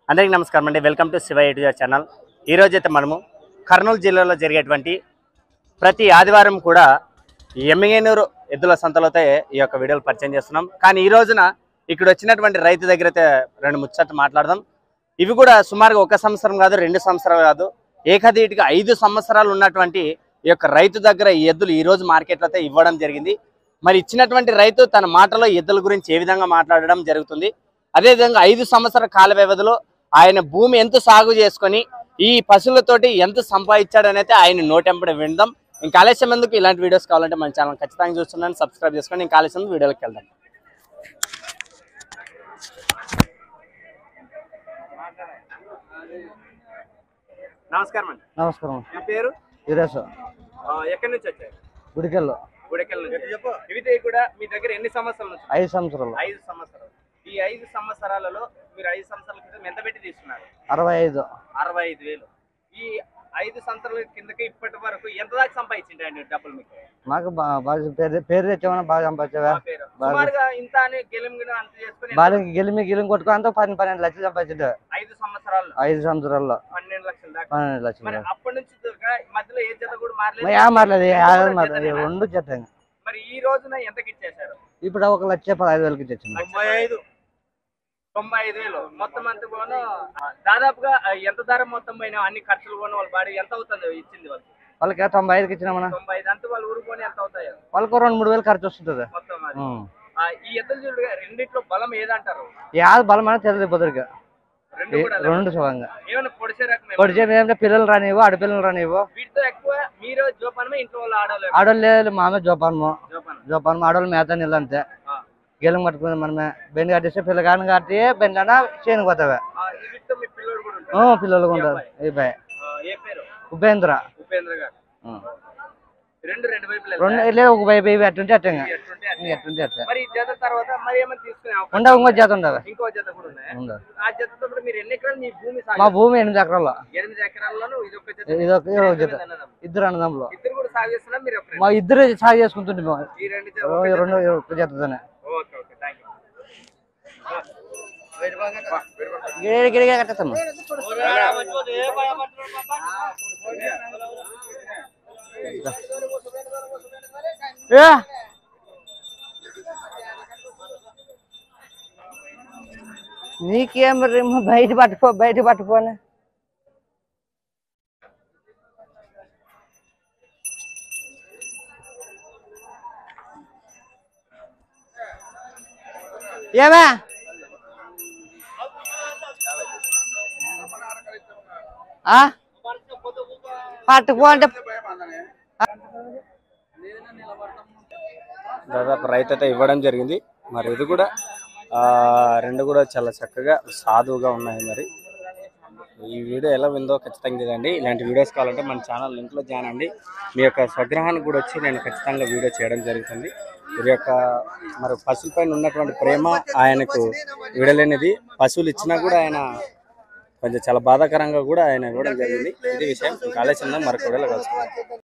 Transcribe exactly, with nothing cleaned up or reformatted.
అందరికీ నమస్కారం అండి. Welcome to Shiva eight channel. ఈరోజైతే మనము కర్నూలు జిల్లాలో జరిగేటువంటి ప్రతి ఆదివారం కూడా ఎమ్మిగనూరు ఎద్దుల సంతలతో ఈ యొక్క వీడియోలు పరిచయం చేస్తున్నాం. కానీ ఈ రోజున ఇక్కడ వచ్చినటువంటి రైతు దగ్గర అయితే రెండు ముచ్చట్లు మాట్లాడదాం. ఇవి కూడా సుమారుగా ఒక సంవత్సరం కాదు, రెండు సంవత్సరాలు కాదు, ఏకదీటిగా ఐదు సంవత్సరాలు ఉన్నటువంటి ఈ యొక్క రైతు దగ్గర ఈ ఎద్దులు ఈ రోజు మార్కెట్లో అయితే ఇవ్వడం జరిగింది. మరి ఇచ్చినటువంటి రైతు తన మాటలో ఎద్దుల గురించి ఏ విధంగా మాట్లాడడం జరుగుతుంది, అదేవిధంగా ఐదు సంవత్సరాల కాల వ్యవధిలో ఆయన భూమి ఎంత సాగు చేసుకొని ఈ పశువులతోటి ఎంత సంపాదించాడనైతే ఆయన నోటెంపడి విందాం. ఇంకా ఆలస్యం ఎందుకు, ఇలాంటి వీడియోస్ కావాలంటే మన ఛానల్ ఖచ్చితంగా చూస్తున్నాను, సబ్స్క్రైబ్ చేసుకోండి. ఇంకా ఆలస్యం వీడియోలోకి వెళ్దాం. నమస్కారం అండి. నమస్కారం. మీ పేరు? వీరేశ్. ఎక్కడి నుంచి వచ్చారు? గుడికెళ్ళు. గుడికెళ్ళ నుంచి. ఇవి కూడా మీ దగ్గర ఎన్ని సంవత్సరాలు? ఐదు సంవత్సరాలు. ఐదు సంవత్సరాలు. ఈ ఐదు సంవత్సరాలలో మీరు ఐదు సంవత్సరాల క్రితం ఎంత పెట్టి తీసుకున్నారు? అరవై ఐదు. అరవై ఐదు వేలు. ఈ ఐదు సంవత్సరాల కిందకి ఇప్పటి వరకు ఎంత దాకా సంపాదించిండి డబ్బులు? మీకు మాకు బాగా పేరు పేరు తెచ్చామన్నా, బాగా సంపాదించావా? ఇంత అని గెలిమి అంత చేసుకుని బాగా గెలిమి గెలిమి కొట్టుకో అంతా పన్నెండు పన్నెండు లక్షలు సంపాదించు. ఐదు సంవత్సరాలు ఐదు సంవత్సరాల్లో పన్నెండు లక్షలు దాకా. పన్నెండు లక్షలు. అప్పటి నుంచి మధ్యలో ఏ జత కూడా మారలేదు? యా మారలేదు, మారలేదు, రెండు జత. మరి ఈ రోజున ఎంతకి ఇచ్చేసారు? ఇప్పుడు ఒక లక్ష పదహైదు వేలకి ఇచ్చేసింది. తొంభై ఐదు తొంభై ఐదు వేలు మొత్తం అంతా పోను. దాదాపుగా ఎంత ధర మొత్తం పోయినా అన్ని ఖర్చులు పోను వాళ్ళ బాడీ ఎంత అవుతుంది ఇచ్చింది వాళ్ళు? వాళ్ళకి తొంభై ఐదుకి ఇచ్చినామన్నా. తొంభై ఐదు అంతా వాళ్ళు ఊరుకొని ఎంత అవుతాయి? వాళ్ళకు రెండు మూడు వేలు ఖర్చు వస్తుంటది మొత్తం. ఈ ఎద్దులు చూడు, రెండిట్లో బలం ఏదంటారు? యాద బలం అనేది తెలియదు పొద్దుగా. రెండు సుఖంగా ఏమైనా పొడిచే రకం? పొడిచే ఏమంటే పిల్లలు రానివ్వు, ఆడపిల్లలు రానివ్వు. వీటితో ఎక్కువ మీరు జోపానమే, ఇంట్లో వాళ్ళు ఆడలేదు? ఆడోళ్ళు లేదు, మామే జోపానము. జోపానము ఆడోళ్ళు మేత నీళ్ళు అంతే. గెలం కట్టుకుని మనమే బెండి కట్టిస్తే పిల్ల కాని కట్టి బెండనా చేను పోతావే. పిల్లలు ఉంటారు. ఉపేంద్ర. ఉపేంద్ర గారు రెండు రెండు రెండు లేదు, ఒక వైపు అట్టుంటే అట్టంగా ఎట్టుంటే అట్ట. మరి జత తర్వాత మరి ఏమైనా తీసుకునే ఉండవు, ఇంకో జత ఉండవు. ఇంకో జత కూడా ఉన్నాయి. ఆ జతతో మీరు ఎన్ని ఎకరాలు మీ భూమి? మా భూమి ఎనిమిది ఎకరాలు. ఎనిమిది ఎకరాల్లోనూ ఇదొక జత. ఇదొక జత. ఇద్దరు అన్నదమ్ములు. ఇద్దరు కూడా సాగు చేస్తున్నా మీరు? మా ఇద్దరు సాగు చేసుకుంటుండే. ఈ రెండు రెండు ఒక జతతోనే. Okay okay, thank you. గిరిగిరిగా కట్టేస్తాము. నీకేం బయట పట్టుకో, బయట పట్టుకోని. ఏమే పట్టుకో అంటే దాదాపు రైతు అయితే ఇవ్వడం జరిగింది. మరి ఇది కూడా రెండు కూడా చాలా చక్కగా సాధువుగా ఉన్నాయి. మరి ఈ వీడియో ఎలా ఉందో ఖచ్చితంగా ఇదండి. ఇలాంటి వీడియోస్ కావాలంటే మన ఛానల్ లింక్లో జాయిన్ అండి. మీ యొక్క స్వగ్రహానికి కూడా వచ్చి నేను ఖచ్చితంగా వీడియో చేయడం జరుగుతుంది. వీరి యొక్క మరి పశువుల పైన ఉన్నటువంటి ప్రేమ ఆయనకు వీడలేనిది. పశువులు ఇచ్చినా కూడా ఆయన కొంచెం చాలా బాధాకరంగా కూడా ఆయన ఇవ్వడం జరిగింది. ఇది విషయం. ఇంకా ఆలోచన మరొక వీడియోలో కలుసుకుందాం.